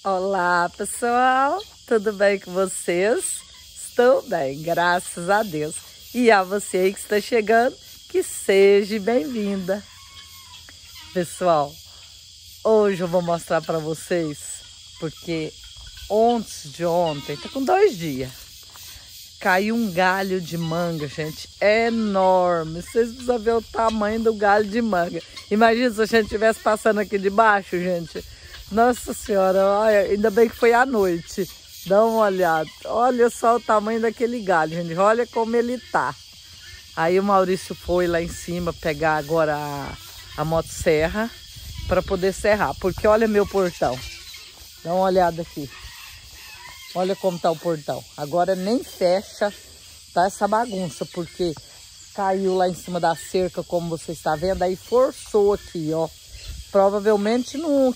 Olá, pessoal, tudo bem com vocês? Estou bem, graças a Deus. E a você aí que está chegando, que seja bem-vinda. Pessoal, hoje eu vou mostrar para vocês, porque antes de ontem, tá com 2 dias, caiu um galho de manga, gente, enorme. Vocês precisam ver o tamanho do galho de manga. Imagina se a gente estivesse passando aqui de baixo, gente. Nossa Senhora, olha, ainda bem que foi à noite. Dá uma olhada. Olha só o tamanho daquele galho, gente. Olha como ele tá. Aí o Maurício foi lá em cima pegar agora a motosserra para poder serrar. Porque olha meu portão. Dá uma olhada aqui. Olha como tá o portão. Agora nem fecha, tá essa bagunça, porque caiu lá em cima da cerca, como você está vendo. Aí forçou aqui, ó. Provavelmente não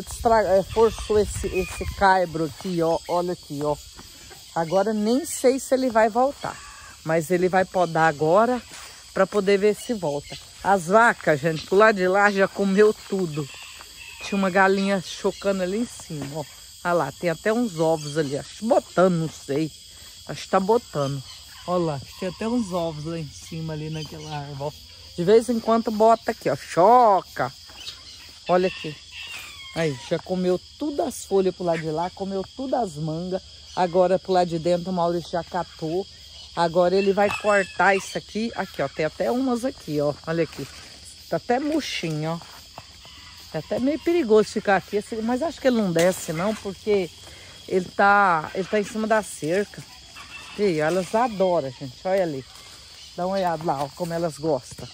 forçou esse caibro aqui, ó. Olha aqui, ó. Agora nem sei se ele vai voltar. Mas ele vai podar agora para poder ver se volta. As vacas, gente, pro lado de lá já comeu tudo. Tinha uma galinha chocando ali em cima, ó. Olha lá, tem até uns ovos ali. Acho que botando, não sei. Acho que tá botando. Olha lá, tem até uns ovos lá em cima, ali naquela árvore. De vez em quando bota aqui, ó. Choca. Olha aqui. Aí, já comeu todas as folhas pro lado de lá, comeu todas as mangas. Agora pro lado de dentro o Maurício já catou. Agora ele vai cortar isso aqui. Aqui, ó, tem até umas aqui, ó. Olha aqui. Tá até murchinho, ó. É até meio perigoso ficar aqui, mas acho que ele não desce não, porque ele tá em cima da cerca. E elas adoram, gente. Olha ali. Dá uma olhada lá, ó, como elas gostam.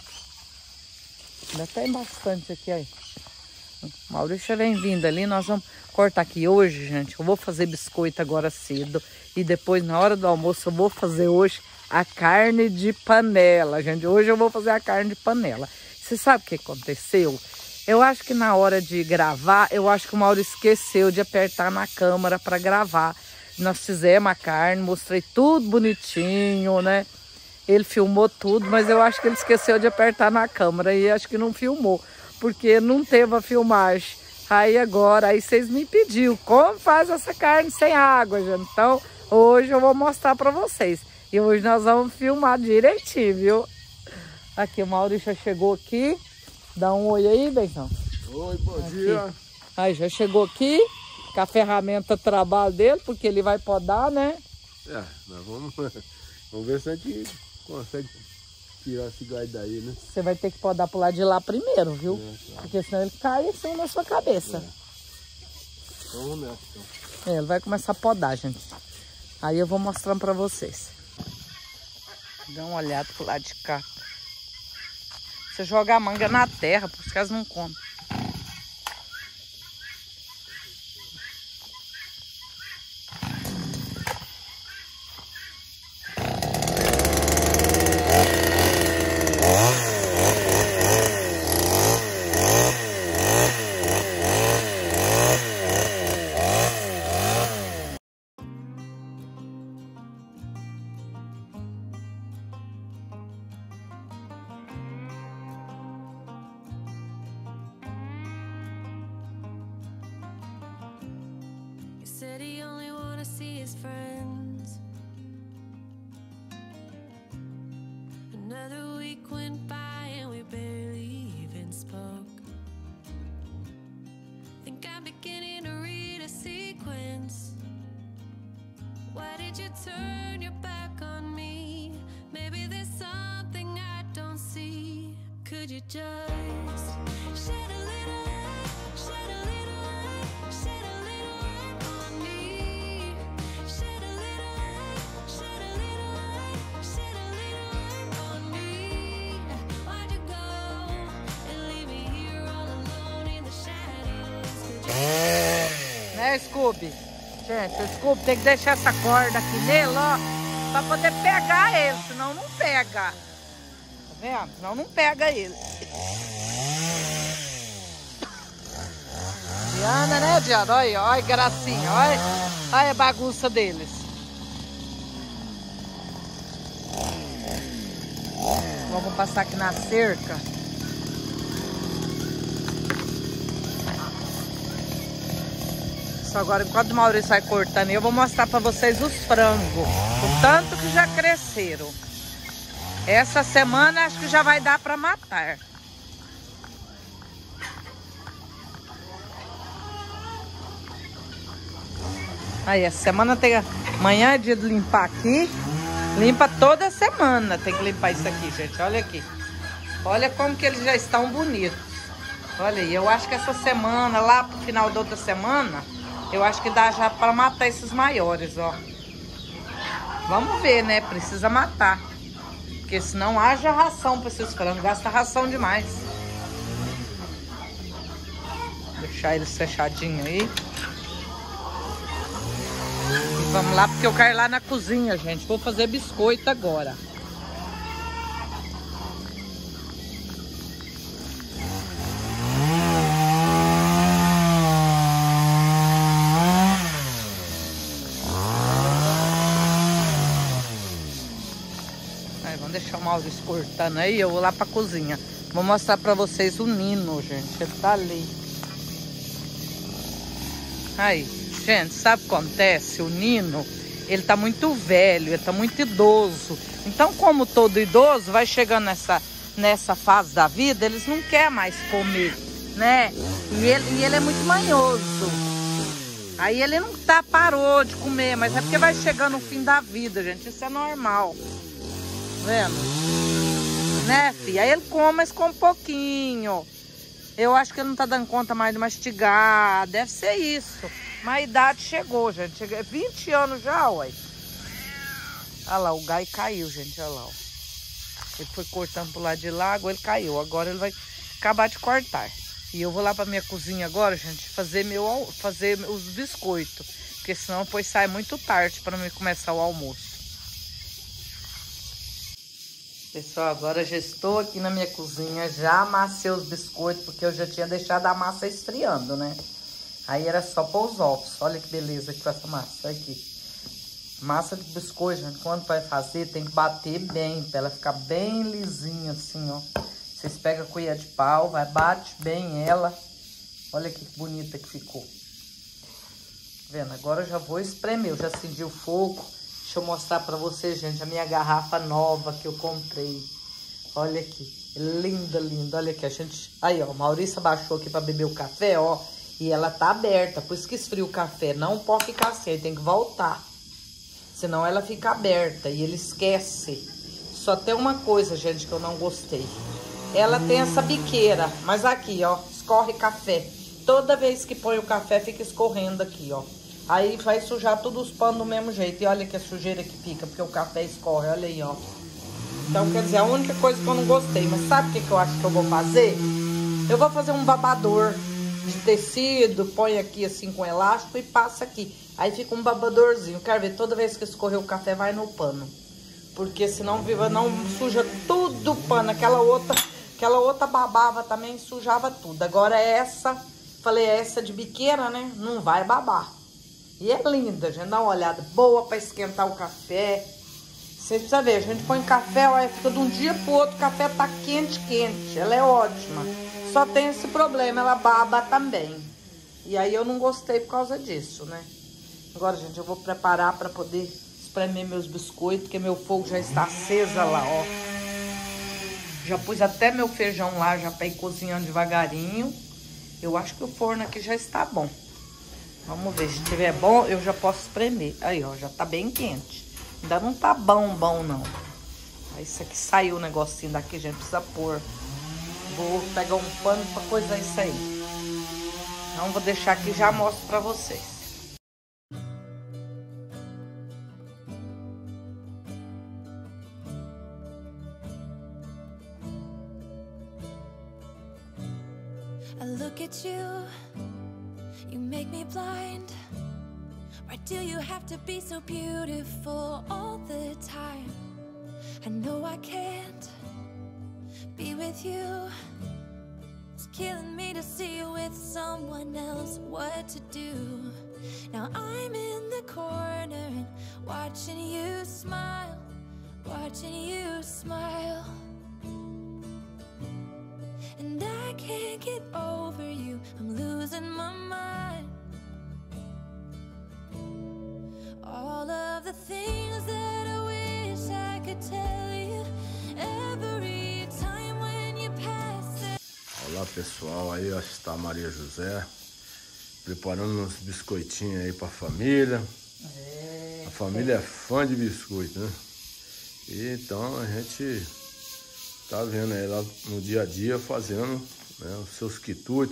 Ainda tem bastante aqui aí. Maurício vem vindo ali, nós vamos cortar aqui hoje, gente. Eu vou fazer biscoito agora cedo. E depois, na hora do almoço, eu vou fazer hoje a carne de panela, gente. Hoje eu vou fazer a carne de panela. Você sabe o que aconteceu? Eu acho que na hora de gravar, eu acho que o Maurício esqueceu de apertar na câmera para gravar. Nós fizemos a carne, mostrei tudo bonitinho, né? Ele filmou tudo, mas eu acho que ele esqueceu de apertar na câmera e acho que não filmou, porque não teve a filmagem. Aí agora, aí vocês me pediram como faz essa carne sem água, gente. Então, hoje eu vou mostrar para vocês. E hoje nós vamos filmar direitinho, viu? Aqui, o Maurício já chegou aqui. Dá um oi aí, Benzão. Oi, bom dia. Aí já chegou aqui com a ferramenta de trabalho dele, porque ele vai podar, né? É, nós vamos ver se a gente consegue tirar esse galho daí, né? Você vai ter que podar pro lado de lá primeiro, viu? Tá. Porque senão ele cai assim na sua cabeça. Então vamos nessa, então. Ele vai começar a podar, gente. Aí eu vou mostrando pra vocês. Dá uma olhada pro lado de cá. Você joga a manga na terra, por os caras não comem. Said he only wanna see his friends. Another week went by and we barely even spoke. Think I'm beginning to read a sequence. Why did you turn your back on me? Maybe there's something I don't see. Could you just shed a little light, shed a little light, shed a little light on me? Shed a little light, shed a little light, shed a little light on me. Why'd you go and leave me here all alone in the shadows? Né, Scooby? Gente, o Scooby tem que deixar essa corda aqui nele, ó, pra poder pegar ele, senão não pega. Tá vendo? Senão não pega ele. Diana, né, Diana? Olha, olha, gracinha, olha. Olha a bagunça deles. Vamos passar aqui na cerca. Pessoal, agora enquanto o Maurício vai cortando, eu vou mostrar pra vocês os frangos. O tanto que já cresceram. Essa semana acho que já vai dar pra matar. Aí, essa semana tem... Amanhã é dia de limpar aqui. Limpa toda semana. Tem que limpar isso aqui, gente. Olha aqui. Olha como que eles já estão bonitos. Olha aí, eu acho que essa semana, lá pro final da outra semana, eu acho que dá já pra matar esses maiores, ó. Vamos ver, né? Precisa matar. Porque senão haja ração pra esses frangos. Gasta ração demais. Deixar eles fechadinhos aí. E vamos lá, porque eu quero ir lá na cozinha, gente. Vou fazer biscoito agora. Aí, vamos deixar o Maurício cortando aí. Eu vou lá pra cozinha. Vou mostrar pra vocês o Nino, gente. Ele tá ali. Aí. Gente, sabe o que acontece? O Nino, ele tá muito velho, ele tá muito idoso. Então, como todo idoso vai chegando nessa fase da vida, eles não querem mais comer, né? E ele é muito manhoso. Aí ele não parou de comer, mas é porque vai chegando o fim da vida, gente. Isso é normal. Vendo? Né, filha? Aí ele come, mas come um pouquinho. Eu acho que ele não tá dando conta mais de mastigar. Deve ser isso. Mas a idade chegou, gente. Cheguei 20 anos já, ué. Olha lá, o gai caiu, gente. Olha lá, ó. Ele foi cortando pro lado de lá, agora ele caiu. Agora ele vai acabar de cortar. E eu vou lá pra minha cozinha agora, gente, fazer os biscoitos. Porque senão depois sai muito tarde pra mim começar o almoço. Pessoal, agora já estou aqui na minha cozinha. Já amassei os biscoitos, porque eu já tinha deixado a massa esfriando, né? Aí era só pôr os ovos. Olha que beleza que foi essa massa. Olha aqui. Massa de biscoito, gente, quando vai fazer, tem que bater bem, pra ela ficar bem lisinha assim, ó. Vocês pegam a colher de pau, bate bem ela. Olha que bonita que ficou. Vendo? Agora eu já vou espremer. Eu já acendi o fogo. Deixa eu mostrar pra vocês, gente, a minha garrafa nova que eu comprei. Olha aqui. Linda, linda. Olha aqui, a gente... Aí, ó, a Maurícia baixou aqui pra beber o café, ó. E ela tá aberta, por isso que esfria o café. Não pode ficar assim, tem que voltar. Senão ela fica aberta e ele esquece. Só tem uma coisa, gente, que eu não gostei. Ela tem essa biqueira, mas aqui, ó, escorre café. Toda vez que põe o café, fica escorrendo aqui, ó. Aí vai sujar todos os panos do mesmo jeito. E olha que a sujeira que fica, porque o café escorre, olha aí, ó. Então, quer dizer, a única coisa que eu não gostei. Mas sabe o que eu acho que eu vou fazer? Eu vou fazer um babador de tecido, põe aqui assim com elástico e passa aqui. Aí fica um babadorzinho. Quero ver, toda vez que escorrer o café vai no pano. Porque senão não suja tudo o pano. Aquela outra babava também, sujava tudo. Agora essa, falei, essa de biqueira, né? Não vai babar. E é linda, gente. Dá uma olhada. Boa pra esquentar o café. Vocês precisam ver, a gente põe café, olha, fica de um dia pro outro, o café tá quente, quente. Ela é ótima. Só tem esse problema, ela baba também. E aí eu não gostei por causa disso, né? Agora, gente, eu vou preparar pra poder espremer meus biscoitos, porque meu fogo já está acesa lá, ó. Já pus até meu feijão lá, já pra ir cozinhando devagarinho. Eu acho que o forno aqui já está bom. Vamos ver, se estiver bom, eu já posso espremer. Aí, ó, já tá bem quente. Ainda não tá bom, não. Aí, isso aqui saiu o negocinho daqui, gente, precisa pôr. Vou pegar um pano pra coisar isso aí. Então, vou deixar aqui e já mostro pra vocês. I look at you, you make me blind. Why do you have to be so beautiful all the time? I know I can't be with you. It's killing me to see you with someone else. What to do? Now I'm in the corner and watching you smile, watching you smile. And I can't get over you, I'm losing my mind. Olá pessoal, aí ó, está a Maria José preparando uns biscoitinhos aí pra família. A família é fã de biscoito, né? E então a gente tá vendo aí lá no dia a dia fazendo, né, os seus quitutes,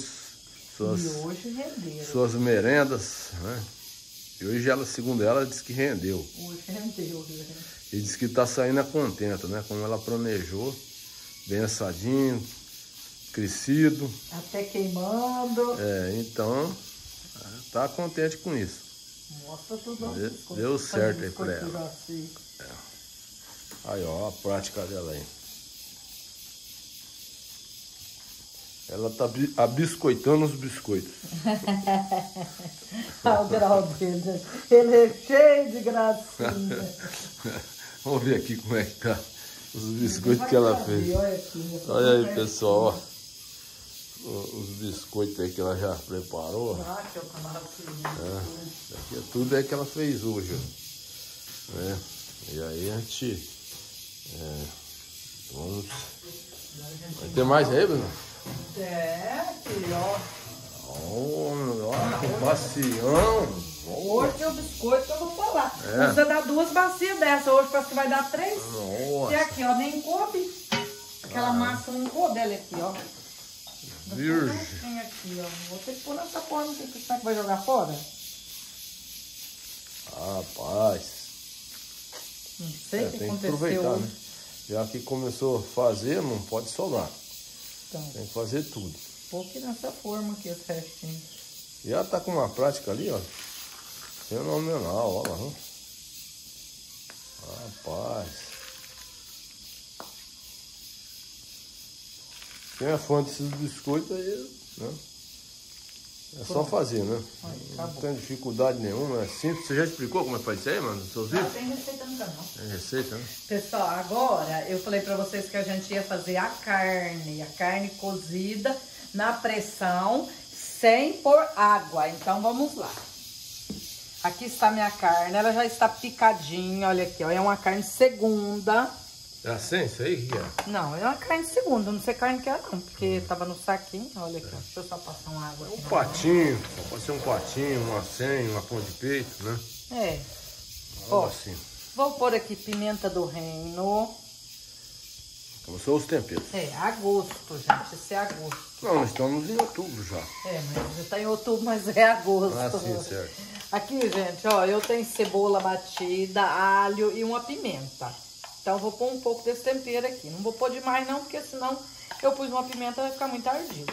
suas merendas, né? E hoje ela, segundo ela, disse que rendeu. Hoje rendeu, né? E disse que tá saindo contenta, né? Como ela planejou, bem assadinho, crescido. Até queimando. Então, tá contente com isso. Mostra tudo. Deu certo aí pra ela. Aí, ó, a prática dela aí. Ela tá abiscoitando os biscoitos. Olha o grau dele. Ele é cheio de gracinha. Vamos ver aqui como é que tá os biscoitos que ela fez. Olha aí, pessoal, ó. Os biscoitos aí que ela já preparou. Aqui tudo é que ela fez hoje. Né? E aí a gente... vamos... Vai ter mais aí, Bruno? Aqui, ó. Ó, que bacião. Hoje o biscoito que eu vou falar. Precisa dar 2 bacias dessa. Hoje parece que vai dar 3. Nossa. E aqui, ó, nem coube. Aquela massa não coube, ela aqui, ó. Virgem. Aqui, ó. Vou ter que pôr nessa forma aqui, que será que vai jogar fora? Rapaz. Não sei o que tem que aconteceu. aproveitar, né? Já que começou a fazer, não pode sobrar. Então, tem que fazer tudo. Vou aqui nessa forma aqui, o restinho. E ela tá com uma prática ali, ó. Fenomenal, olha lá. Rapaz. Quem é fã desses biscoitos aí, né? É só fazer, né? Não tem dificuldade nenhuma, é simples. Você já explicou como é que faz isso aí, mano? Nos seus vídeos? Tem receita no canal. Tem receita, né? Pessoal, agora eu falei pra vocês que a gente ia fazer a carne cozida na pressão, sem pôr água. Então vamos lá. Aqui está minha carne, ela já está picadinha, olha aqui, ó. É uma carne segunda. É assim, isso aí? O que é? Não, é uma carne segunda, não sei carne que é não, porque tava no saquinho, olha aqui, ó. Deixa eu só passar uma água aqui. Um patinho, pode ser um patinho, uma senha, uma pão de peito, né? É. Ó, assim. Vou pôr aqui pimenta do reino. Como são os temperos? É, a gosto, gente, isso é a gosto. Não, nós estamos em outubro já. Mas já tá em outubro, mas é agosto. Ah, sim, certo. Aqui, gente, ó, eu tenho cebola batida, alho e uma pimenta. Então eu vou pôr um pouco desse tempero aqui. Não vou pôr demais não, porque senão eu pus uma pimenta vai ficar muito ardido.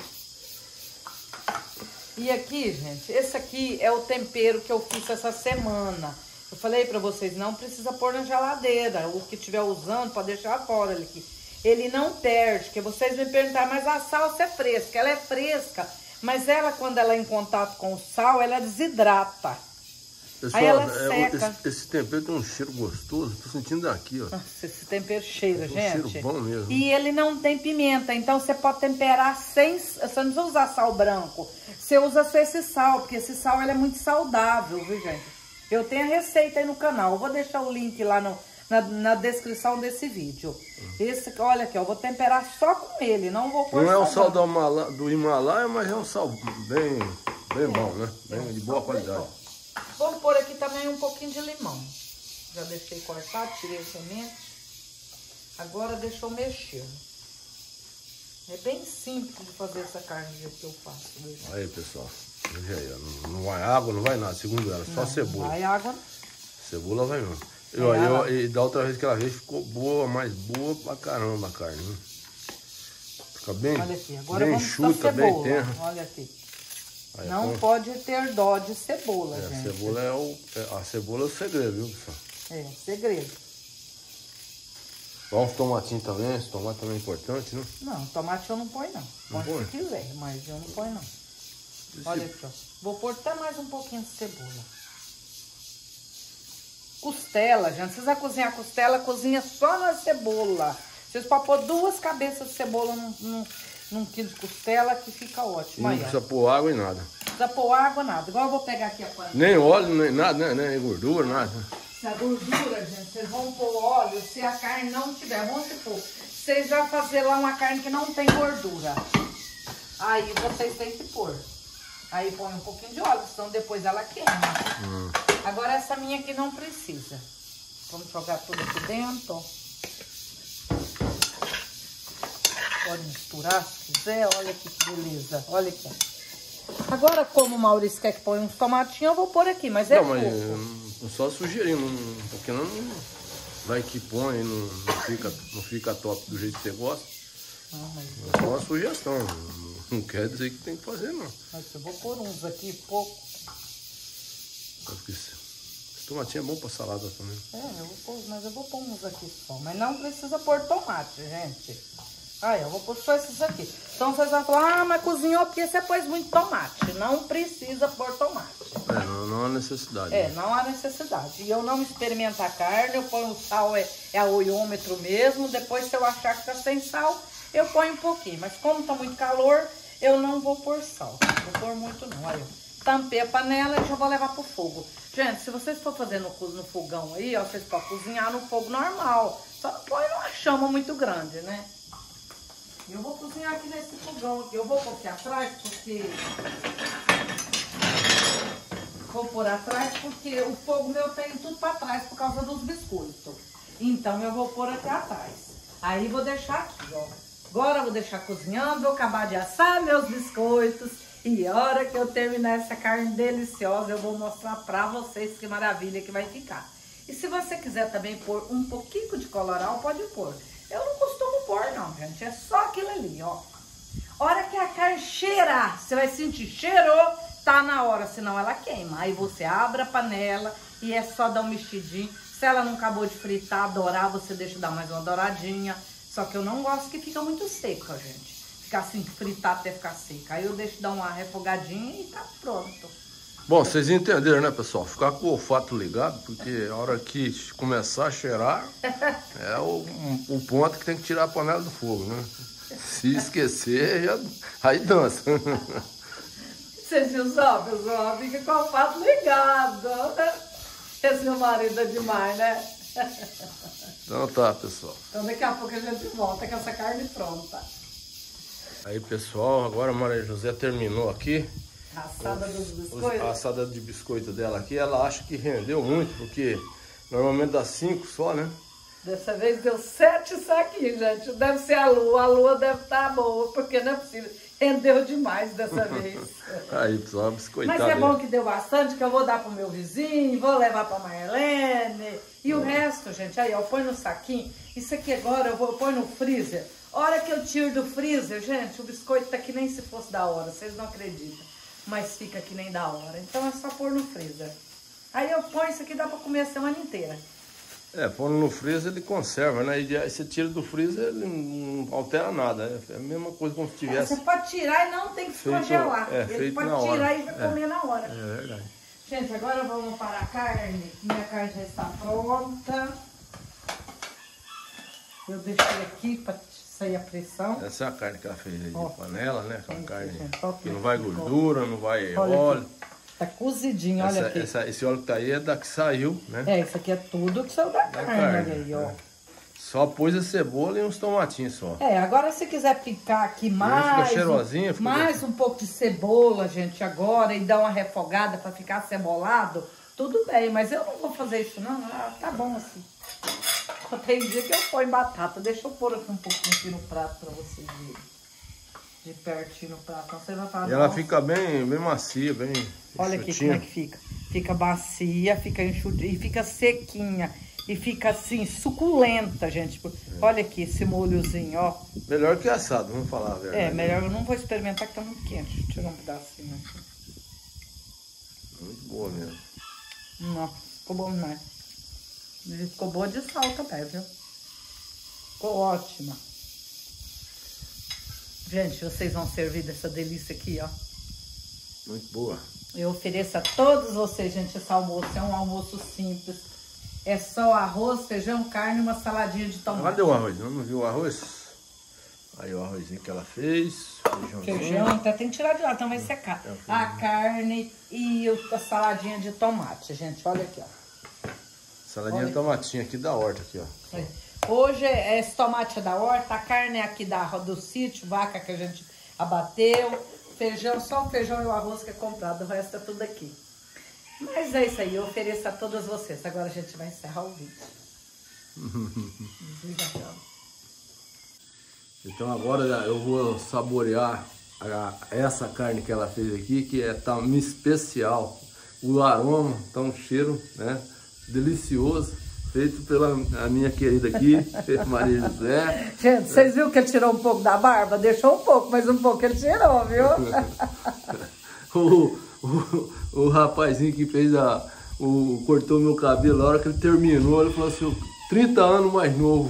E aqui, gente, esse aqui é o tempero que eu fiz essa semana. Eu falei pra vocês, não precisa pôr na geladeira. O que estiver usando pode deixar fora ali aqui. Ele não perde, porque vocês me perguntaram, mas a salsa é fresca. Ela é fresca, mas ela, quando ela é em contato com o sal, ela desidrata. Pessoal, aí ela seca. Esse tempero tem um cheiro gostoso. Tô sentindo daqui, ó. Nossa, esse tempero cheira, gente. Um cheiro bom mesmo. E ele não tem pimenta, então você pode temperar sem... Você não precisa usar sal branco. Você usa só esse sal, porque esse sal ele é muito saudável, viu, gente? Eu tenho a receita aí no canal. Eu vou deixar o link lá na descrição desse vídeo. Esse, olha aqui, eu vou temperar só com ele, não vou pôr Não é o sal branco. do Himalaia, mas é um sal bem bom, né? Bem de boa qualidade. Vamos pôr aqui também um pouquinho de limão. Já deixei cortado, tirei a semente. Agora deixa eu mexer. É bem simples de fazer essa carne do jeito que eu faço. Aí, pessoal. Veja aí, ó. Não vai água, não vai nada, segundo ela. Só cebola. Não vai água. Cebola vai mesmo. E da outra vez que ela fez, ficou boa, mais boa pra caramba a carne. Né? Fica bem, olha aqui, agora bem vamos enxuta, bem tenra. Olha aqui. Aí, não pode ter dó de cebola, gente. A cebola é o segredo, viu, pessoal? É, segredo. Bom, os tomatinhos também, esse tomate também é importante, né? Não, tomate eu não ponho não. Pode se quiser, mas eu não ponho não. Olha aqui, ó. Vou pôr até mais um pouquinho de cebola. Costela, gente. Vocês vão cozinhar costela, cozinha só na cebola. Vocês podem pôr 2 cabeças de cebola num quilo de costela que fica ótimo. Não precisa pôr água e nada. Não precisa pôr água, nada. Igual eu vou pegar aqui a panela. Nem óleo, nem nada, né? Nem gordura, nada. Se a gordura, gente, vocês vão pôr óleo se a carne não tiver. Vamos supor, vocês vão fazer lá uma carne que não tem gordura. aí vocês têm que pôr. Aí põe um pouquinho de óleo, senão depois ela queima. Agora essa minha aqui não precisa. Vamos jogar tudo aqui dentro. Pode misturar se quiser. Olha aqui que beleza. Olha aqui. Agora, como o Maurício quer que põe uns tomatinhos, eu vou pôr aqui, mas é pouco. Mas só sugerindo, porque não vai que põe, não fica top do jeito que você gosta. É só uma sugestão, não quer dizer que tem que fazer, não. Mas eu vou pôr uns aqui, pouco. Porque esse tomatinho é bom pra salada também. Eu vou pôr, mas eu vou pôr uns aqui só. Mas não precisa pôr tomate, gente. Eu vou pôr só esses aqui. Então vocês vão falar, mas cozinhou porque você pôs muito tomate. Não precisa pôr tomate. Não há necessidade. Não há necessidade. E eu não experimento a carne, eu ponho o sal, é a olhômetro mesmo. Depois, se eu achar que tá sem sal, eu ponho um pouquinho. Mas como tá muito calor, eu não vou pôr sal. Não vou pôr muito não. Aí, eu tampei a panela e já vou levar pro fogo. Gente, se vocês for fazer no fogão aí, ó, vocês podem cozinhar no fogo normal. Só não põe numa chama muito grande, né? Eu vou cozinhar aqui nesse fogão aqui. Eu vou pôr aqui atrás porque... Vou pôr atrás porque o fogo meu tem tudo pra trás por causa dos biscoitos. Então eu vou pôr aqui atrás. Aí vou deixar aqui, ó. Agora eu vou deixar cozinhando, vou acabar de assar meus biscoitos. E a hora que eu terminar essa carne deliciosa, eu vou mostrar pra vocês que maravilha que vai ficar. E se você quiser também pôr um pouquinho de colorau, pode pôr. Eu não costumo pôr não, gente. É só aquilo ali, ó. Hora que a carne cheirar, você vai sentir, cheirou, tá na hora, senão ela queima. Aí você abre a panela e é só dar um mexidinho. Se ela não acabou de fritar, dourar, você deixa dar mais uma douradinha. Só que eu não gosto que fica muito seca, gente. Ficar assim, fritar até ficar seca. Aí eu deixo dar uma refogadinha e tá pronto. Bom, vocês entenderam, né, pessoal? Ficar com o olfato ligado, porque a hora que começar a cheirar, é o ponto que tem que tirar a panela do fogo, né? Se esquecer, aí dança. Vocês viram só, pessoal? Fica com o olfato ligado. Esse meu marido é demais, né? Então tá, pessoal. Então daqui a pouco a gente volta com essa carne pronta. Aí, pessoal, agora a Maria José terminou aqui. A assada dos biscoitos? A assada de biscoito dela aqui, ela acha que rendeu muito, porque normalmente dá 5 só, né? Dessa vez deu 7 saquinhos, gente. Deve ser a lua deve estar boa, porque não é possível. Rendeu demais dessa vez. Aí, pessoal, biscoitada. Mas é bom que deu bastante, que eu vou dar pro meu vizinho, vou levar pra Marlene. E o resto, gente, aí, ó, põe no saquinho. Isso aqui agora eu vou pôr no freezer. Hora que eu tiro do freezer, gente, o biscoito tá que nem se fosse da hora, vocês não acreditam. Mas fica que nem da hora. Então é só pôr no freezer. Aí eu ponho isso aqui, dá pra comer a semana inteira. Pondo no freezer ele conserva, né? E aí você tira do freezer, ele não altera nada. É a mesma coisa como se tivesse... Você pode tirar e não tem que se congelar. Ele pode tirar e já comer na hora. É verdade. Gente, agora vamos para a carne. Minha carne já está pronta. Eu deixei aqui para sair a pressão. Essa é a carne que ela fez aí de panela, né? Aquela carne gente, que não vai gordura, não vai olha óleo. Aqui. Tá cozidinho, olha aqui. Esse óleo que tá aí é da que saiu, né? Isso aqui é tudo que saiu da carne, olha aí, ó. Só pôs a cebola e uns tomatinhos só. Agora se quiser picar aqui mais, fica cheirosinha, mais um pouco de cebola, gente, agora, e dar uma refogada para ficar cebolado, tudo bem, mas eu não vou fazer isso não, tá bom assim. Tem dia que eu ponho batata, deixa eu pôr aqui um pouquinho aqui no prato para vocês verem. De pertinho no prato, então você vai falar. E ela fica bem macia, bem olha aqui como é que fica. Fica macia, fica enxutinha e fica sequinha. E fica assim, suculenta, gente. Olha aqui esse molhozinho, ó. Melhor que assado, vamos falar a verdade. Melhor, eu não vou experimentar que tá muito quente. Deixa eu tirar um pedacinho aqui. Muito boa mesmo. Nossa, ficou bom demais. Ficou boa de sal também, viu? Ficou ótima. Gente, vocês vão servir dessa delícia aqui, ó. Muito boa. Eu ofereço a todos vocês, gente, esse almoço. É um almoço simples. É só arroz, feijão, carne e uma saladinha de tomate. Cadê o arroz? Não viu o arroz? Aí o arrozinho que ela fez, feijão, até tem que tirar de lá, então vai secar. A carne e a saladinha de tomate, gente, olha aqui, ó. Saladinha de tomatinho aqui da horta, aqui, ó. Hoje esse tomate é da horta, a carne é aqui do sítio, vaca que a gente abateu. Feijão, só o feijão e o arroz que é comprado, o resto é tudo aqui. Mas é isso aí, eu ofereço a todas vocês. Agora a gente vai encerrar o vídeo. Desliga a câmera. Então agora eu vou saborear essa carne que ela fez aqui, que é tão especial. O aroma, tá um cheiro, né, delicioso, feito pela minha querida aqui, Maria José. Gente, vocês viram que ele tirou um pouco da barba? Deixou um pouco, mas um pouco ele tirou, viu? o rapazinho que fez cortou meu cabelo, na hora que ele terminou, ele falou assim, 30 anos mais novo.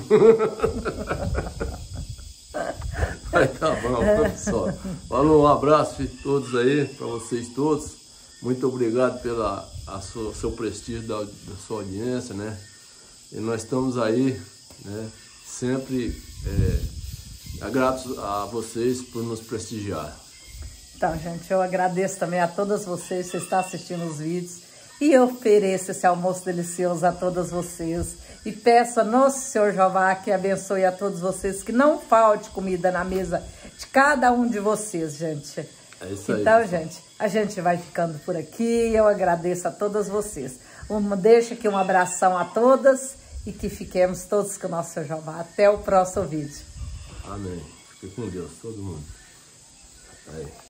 Aí tá bom, pessoal. Falou, um abraço de todos aí, para vocês todos. Muito obrigado pelo seu prestígio da sua audiência, né? E nós estamos aí, né? Sempre gratos a vocês por nos prestigiar. Então, gente, eu agradeço também a todas vocês que estão assistindo os vídeos. E eu ofereço esse almoço delicioso a todas vocês. E peço a Nosso Senhor Jeová que abençoe a todos vocês, que não falte comida na mesa de cada um de vocês, gente. É isso aí. Então, gente, a gente vai ficando por aqui. Eu agradeço a todas vocês. Deixo aqui um abração a todas e que fiquemos todos com o Nosso Senhor Jeová. Até o próximo vídeo. Amém. Fique com Deus, todo mundo. Aí.